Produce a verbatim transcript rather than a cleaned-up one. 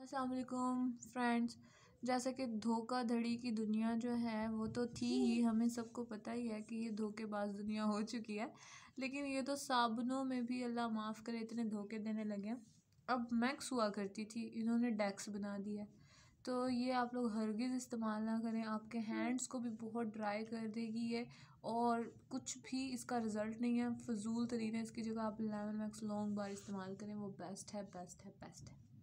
अस्सलाम वालेकुम फ्रेंड्स। जैसे कि धोखाधड़ी की दुनिया जो है वो तो थी ही, हमें सबको पता ही है कि ये धोखेबाज दुनिया हो चुकी है। लेकिन ये तो साबुनों में भी अल्लाह माफ़ करे इतने धोखे देने लगे हैं। अब मैक्स हुआ करती थी, इन्होंने डेक्स बना दिया है। तो ये आप लोग हरगिज़ इस्तेमाल ना करें, आपके हैंड्स को भी बहुत ड्राई कर देगी ये, और कुछ भी इसका रिज़ल्ट नहीं है, फ़जूल तरीन है। इसकी जगह आप लेमन मैक्स लॉन्ग बार इस्तेमाल करें, वो बेस्ट है बेस्ट है बेस्ट है।